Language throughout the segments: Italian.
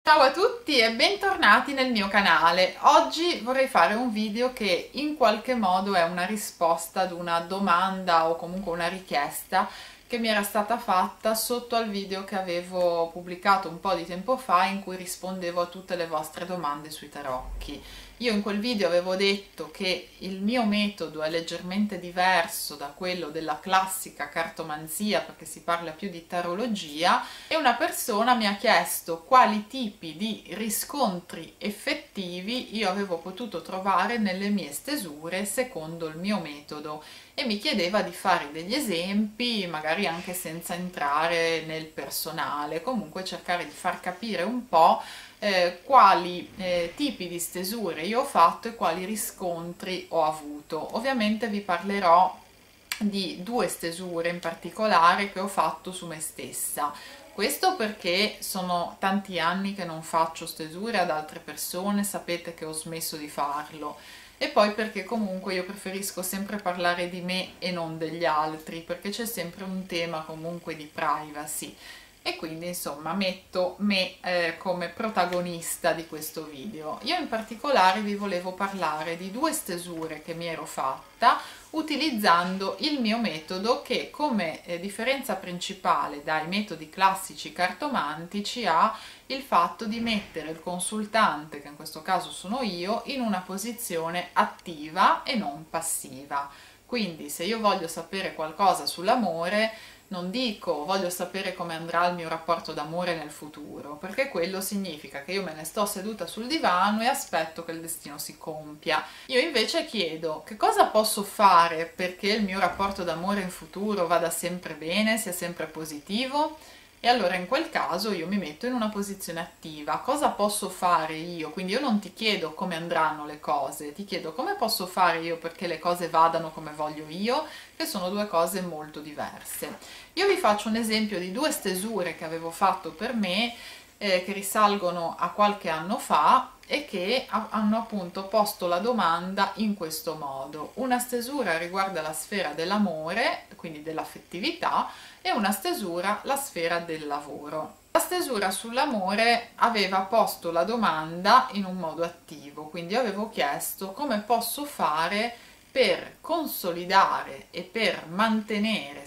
Ciao a tutti e bentornati nel mio canale. Oggi vorrei fare un video che in qualche modo è una risposta ad una domanda o comunque una richiesta che mi era stata fatta sotto al video che avevo pubblicato un po' di tempo fa in cui rispondevo a tutte le vostre domande sui tarocchi. Io in quel video avevo detto che il mio metodo è leggermente diverso da quello della classica cartomanzia perché si parla più di tarologia e una persona mi ha chiesto quali tipi di riscontri effettivi io avevo potuto trovare nelle mie stesure secondo il mio metodo e mi chiedeva di fare degli esempi, magari anche senza entrare nel personale, comunque cercare di far capire un po' quali tipi di stesure io ho fatto e quali riscontri ho avuto. Ovviamente vi parlerò di due stesure in particolare che ho fatto su me stessa. Questo perché sono tanti anni che non faccio stesure ad altre persone, sapete che ho smesso di farlo. E poi perché comunque io preferisco sempre parlare di me e non degli altri, perché c'è sempre un tema comunque di privacy. E quindi insomma metto me come protagonista di questo video. Io in particolare vi volevo parlare di due stesure che mi ero fatta utilizzando il mio metodo che come differenza principale dai metodi classici cartomantici ha il fatto di mettere il consultante, che in questo caso sono io, in una posizione attiva e non passiva. Quindi se io voglio sapere qualcosa sull'amore non dico voglio sapere come andrà il mio rapporto d'amore nel futuro, perché quello significa che io me ne sto seduta sul divano e aspetto che il destino si compia. Io invece chiedo che cosa posso fare perché il mio rapporto d'amore in futuro vada sempre bene, sia sempre positivo. E allora in quel caso io mi metto in una posizione attiva. Cosa posso fare io? Quindi io non ti chiedo come andranno le cose, ti chiedo come posso fare io perché le cose vadano come voglio io, che sono due cose molto diverse. Io vi faccio un esempio di due stesure che avevo fatto per me, che risalgono a qualche anno fa e che hanno appunto posto la domanda in questo modo. Una stesura riguarda la sfera dell'amore, quindi dell'affettività, e una stesura la sfera del lavoro. La stesura sull'amore aveva posto la domanda in un modo attivo, quindi io avevo chiesto come posso fare per consolidare e per mantenere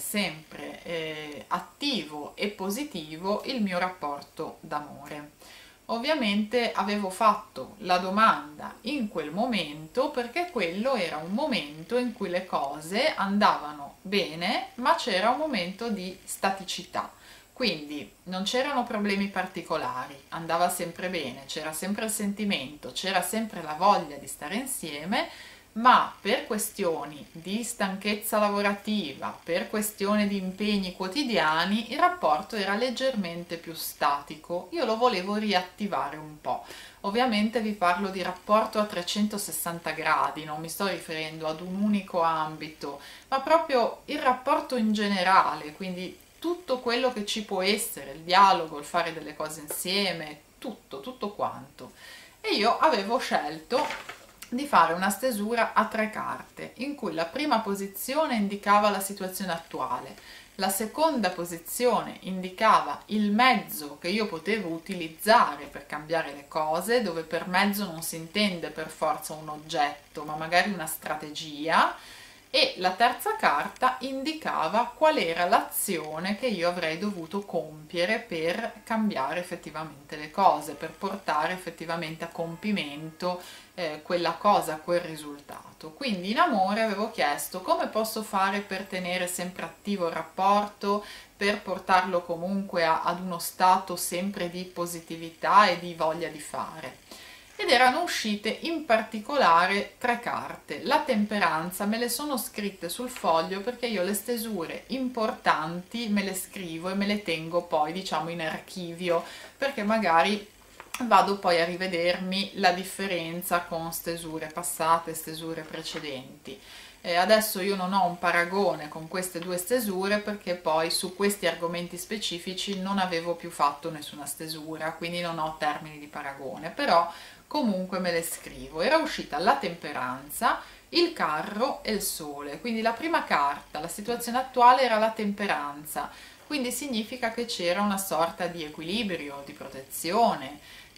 sempre attivo e positivo il mio rapporto d'amore. Ovviamente avevo fatto la domanda in quel momento perché quello era un momento in cui le cose andavano bene, ma c'era un momento di staticità. Quindi non c'erano problemi particolari, andava sempre bene, c'era sempre il sentimento, c'era sempre la voglia di stare insieme, ma per questioni di stanchezza lavorativa, per questioni di impegni quotidiani, il rapporto era leggermente più statico. Io lo volevo riattivare un po'. Ovviamente vi parlo di rapporto a 360 gradi, non mi sto riferendo ad un unico ambito, ma proprio il rapporto in generale, quindi tutto quello che ci può essere, il dialogo, il fare delle cose insieme, tutto quanto. E io avevo scelto di fare una stesura a 3 carte, in cui la prima posizione indicava la situazione attuale, la seconda posizione indicava il mezzo che io potevo utilizzare per cambiare le cose, dove per mezzo non si intende per forza un oggetto, ma magari una strategia, e la terza carta indicava qual era l'azione che io avrei dovuto compiere per cambiare effettivamente le cose, per portare effettivamente a compimento quella cosa, quel risultato. Quindi in amore avevo chiesto come posso fare per tenere sempre attivo il rapporto, per portarlo comunque ad uno stato sempre di positività e di voglia di fare. Ed erano uscite in particolare 3 carte. La temperanza me le sono scritte sul foglio perché io le stesure importanti me le scrivo e me le tengo poi diciamo in archivio, perché magari vado poi a rivedermi la differenza con stesure passate, stesure precedenti. Adesso io non ho un paragone con queste due stesure perché poi su questi argomenti specifici non avevo più fatto nessuna stesura, quindi non ho termini di paragone, però comunque me le scrivo. Era uscita la temperanza, il carro e il sole, quindi la prima carta, la situazione attuale era la temperanza, quindi significa che c'era una sorta di equilibrio, di protezione,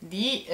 di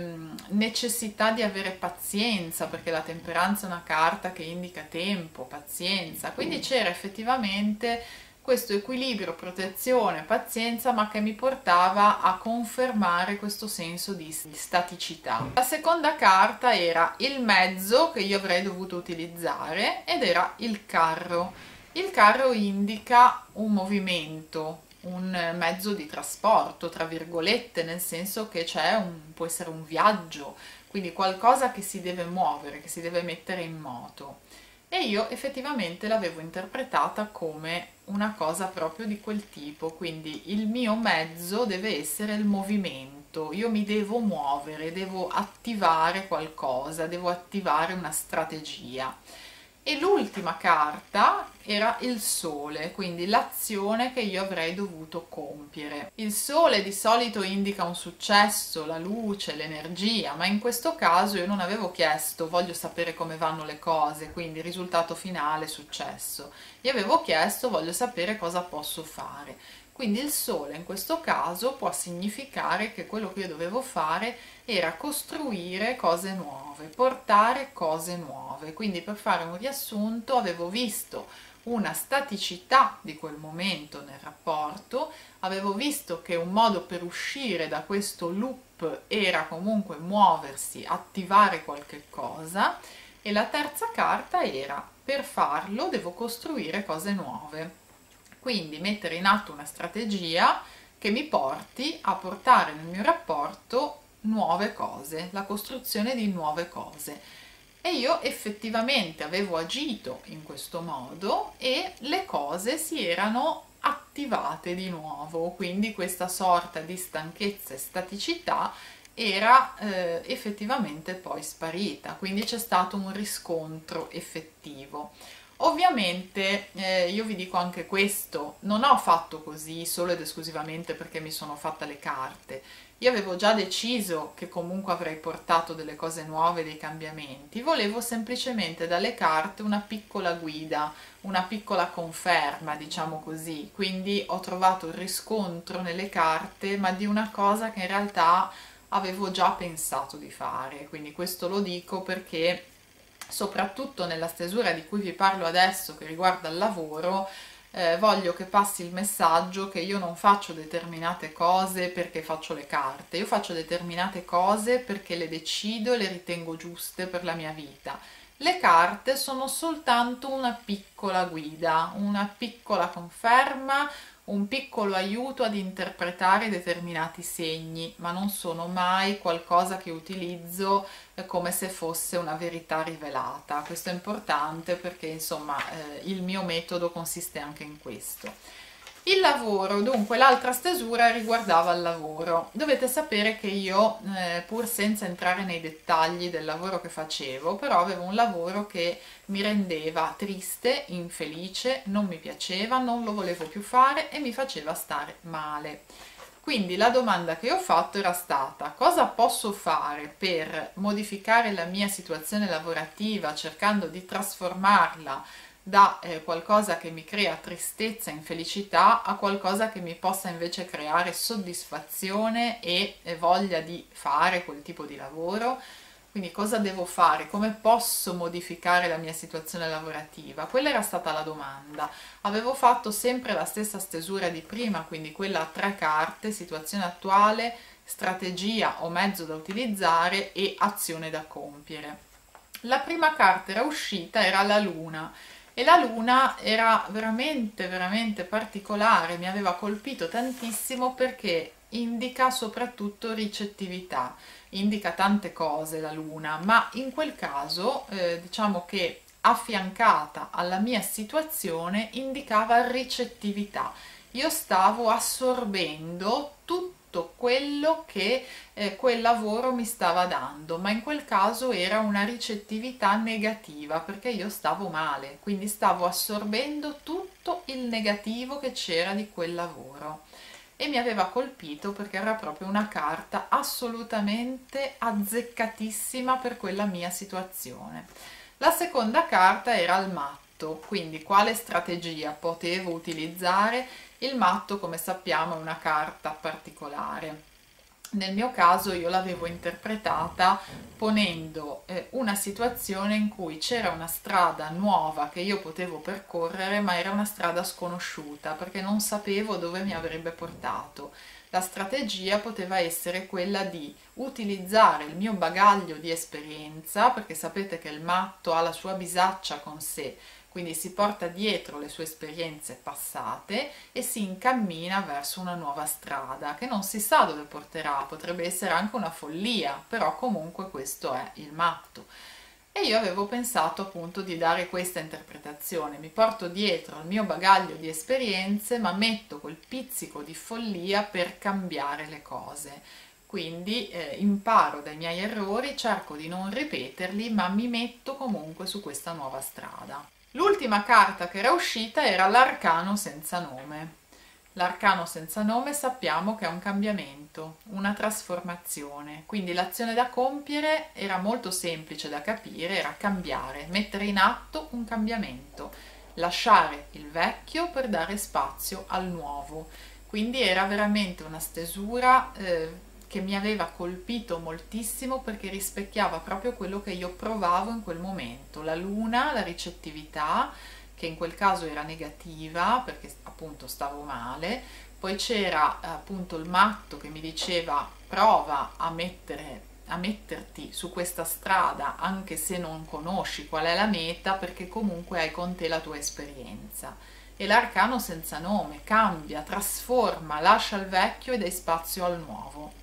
necessità di avere pazienza, perché la temperanza è una carta che indica tempo, pazienza, quindi c'era effettivamente questo equilibrio, protezione, pazienza, ma che mi portava a confermare questo senso di staticità. La seconda carta era il mezzo che io avrei dovuto utilizzare ed era il carro. Il carro indica un movimento, un mezzo di trasporto, tra virgolette, nel senso che può essere un viaggio, quindi qualcosa che si deve muovere, che si deve mettere in moto. E io effettivamente l'avevo interpretata come una cosa proprio di quel tipo, quindi il mio mezzo deve essere il movimento, io mi devo muovere, devo attivare qualcosa, devo attivare una strategia. E l'ultima carta era il sole, quindi l'azione che io avrei dovuto compiere. Il sole di solito indica un successo, la luce, l'energia, ma in questo caso io non avevo chiesto voglio sapere come vanno le cose, quindi risultato finale, successo. Io avevo chiesto voglio sapere cosa posso fare. Quindi il sole in questo caso può significare che quello che io dovevo fare era costruire cose nuove, portare cose nuove. Quindi per fare un riassunto avevo visto una staticità di quel momento nel rapporto, avevo visto che un modo per uscire da questo loop era comunque muoversi, attivare qualche cosa, e la terza carta era per farlo devo costruire cose nuove. Quindi mettere in atto una strategia che mi porti a portare nel mio rapporto nuove cose, la costruzione di nuove cose. E io effettivamente avevo agito in questo modo e le cose si erano attivate di nuovo, quindi questa sorta di stanchezza e staticità era effettivamente poi sparita, quindi c'è stato un riscontro effettivo. Ovviamente io vi dico anche questo, non ho fatto così solo ed esclusivamente perché mi sono fatta le carte. Io avevo già deciso che comunque avrei portato delle cose nuove, dei cambiamenti. Volevo semplicemente dalle carte una piccola guida, una piccola conferma, diciamo così. Quindi ho trovato il riscontro nelle carte, ma di una cosa che in realtà avevo già pensato di fare. Quindi questo lo dico perché soprattutto nella stesura di cui vi parlo adesso, che riguarda il lavoro, voglio che passi il messaggio che io non faccio determinate cose perché faccio le carte, io faccio determinate cose perché le decido e le ritengo giuste per la mia vita. Le carte sono soltanto una piccola guida, una piccola conferma, un piccolo aiuto ad interpretare determinati segni, ma non sono mai qualcosa che utilizzo come se fosse una verità rivelata. Questo è importante perché insomma il mio metodo consiste anche in questo. Il lavoro, dunque l'altra stesura riguardava il lavoro. Dovete sapere che io, pur senza entrare nei dettagli del lavoro che facevo, però avevo un lavoro che mi rendeva triste, infelice, non mi piaceva, non lo volevo più fare e mi faceva stare male. Quindi la domanda che ho fatto era stata: cosa posso fare per modificare la mia situazione lavorativa cercando di trasformarla da qualcosa che mi crea tristezza e infelicità a qualcosa che mi possa invece creare soddisfazione e voglia di fare quel tipo di lavoro. Quindi cosa devo fare? Come posso modificare la mia situazione lavorativa? Quella era stata la domanda. Avevo fatto sempre la stessa stesura di prima, quindi quella a 3 carte: situazione attuale, strategia o mezzo da utilizzare e azione da compiere. La prima carta era uscita, era la luna. E la luna era veramente particolare, mi aveva colpito tantissimo perché indica soprattutto ricettività, indica tante cose la luna, ma in quel caso diciamo che affiancata alla mia situazione indicava ricettività. Io stavo assorbendo tutto quello che quel lavoro mi stava dando, ma in quel caso era una ricettività negativa perché io stavo male, quindi stavo assorbendo tutto il negativo che c'era di quel lavoro. E mi aveva colpito perché era proprio una carta assolutamente azzeccatissima per quella mia situazione. La seconda carta era il matto, quindi quale strategia potevo utilizzare? Il matto, come sappiamo, è una carta particolare. Nel mio caso io l'avevo interpretata ponendo una situazione in cui c'era una strada nuova che io potevo percorrere, ma era una strada sconosciuta perché non sapevo dove mi avrebbe portato. La strategia poteva essere quella di utilizzare il mio bagaglio di esperienza, perché sapete che il matto ha la sua bisaccia con sé, quindi si porta dietro le sue esperienze passate e si incammina verso una nuova strada che non si sa dove porterà, potrebbe essere anche una follia, però comunque questo è il matto. E io avevo pensato appunto di dare questa interpretazione: mi porto dietro il mio bagaglio di esperienze, ma metto quel pizzico di follia per cambiare le cose. Quindi imparo dai miei errori, cerco di non ripeterli, ma mi metto comunque su questa nuova strada. L'ultima carta che era uscita era l'arcano senza nome. L'arcano senza nome sappiamo che è un cambiamento, una trasformazione, quindi l'azione da compiere era molto semplice da capire, era cambiare, mettere in atto un cambiamento, lasciare il vecchio per dare spazio al nuovo. Quindi era veramente una stesura che mi aveva colpito moltissimo perché rispecchiava proprio quello che io provavo in quel momento, la luna, la ricettività, che in quel caso era negativa perché appunto stavo male, poi c'era appunto il matto che mi diceva prova a metterti su questa strada anche se non conosci qual è la meta, perché comunque hai con te la tua esperienza. E l'arcano senza nome cambia, trasforma, lascia il vecchio e dai spazio al nuovo.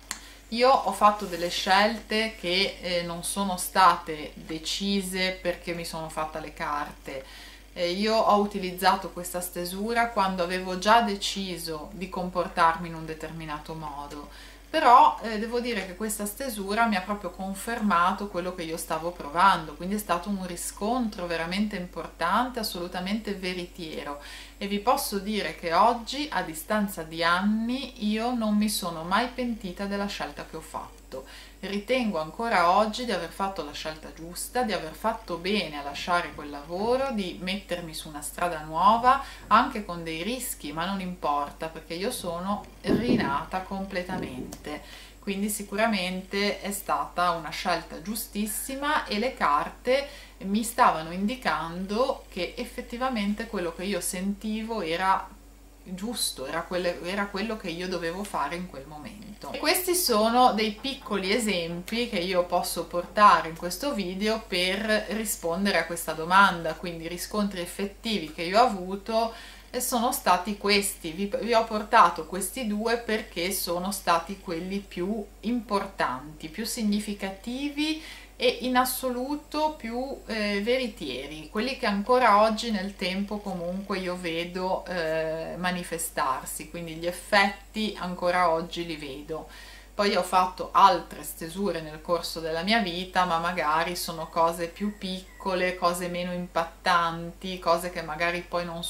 Io ho fatto delle scelte che non sono state decise perché mi sono fatta le carte. Io ho utilizzato questa stesura quando avevo già deciso di comportarmi in un determinato modo, però devo dire che questa stesura mi ha proprio confermato quello che io stavo provando, quindi è stato un riscontro veramente importante, assolutamente veritiero, e vi posso dire che oggi, a distanza di anni, io non mi sono mai pentita della scelta che ho fatto. Ritengo ancora oggi di aver fatto la scelta giusta, di aver fatto bene a lasciare quel lavoro, di mettermi su una strada nuova, anche con dei rischi, ma non importa perché io sono rinata completamente. Quindi sicuramente è stata una scelta giustissima e le carte mi stavano indicando che effettivamente quello che io sentivo era giusto, era quello che io dovevo fare in quel momento. E questi sono dei piccoli esempi che io posso portare in questo video per rispondere a questa domanda, quindi riscontri effettivi che io ho avuto sono stati questi. Vi ho portato questi due perché sono stati quelli più importanti, più significativi e in assoluto più veritieri, quelli che ancora oggi nel tempo comunque io vedo manifestarsi, quindi gli effetti ancora oggi li vedo. Poi ho fatto altre stesure nel corso della mia vita, ma magari sono cose più piccole, cose meno impattanti, cose che magari poi non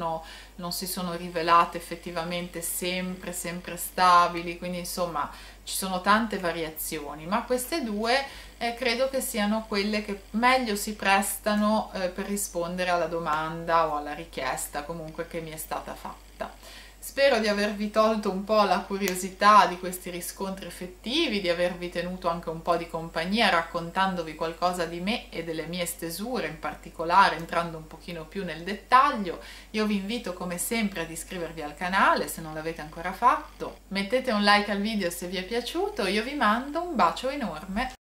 si sono rivelate effettivamente sempre stabili, quindi insomma ci sono tante variazioni, ma queste due credo che siano quelle che meglio si prestano per rispondere alla domanda o alla richiesta comunque che mi è stata fatta. Spero di avervi tolto un po' la curiosità di questi riscontri effettivi, di avervi tenuto anche un po' di compagnia raccontandovi qualcosa di me e delle mie stesure, in particolare entrando un pochino più nel dettaglio. Io vi invito come sempre ad iscrivervi al canale se non l'avete ancora fatto, mettete un like al video se vi è piaciuto, io vi mando un bacio enorme.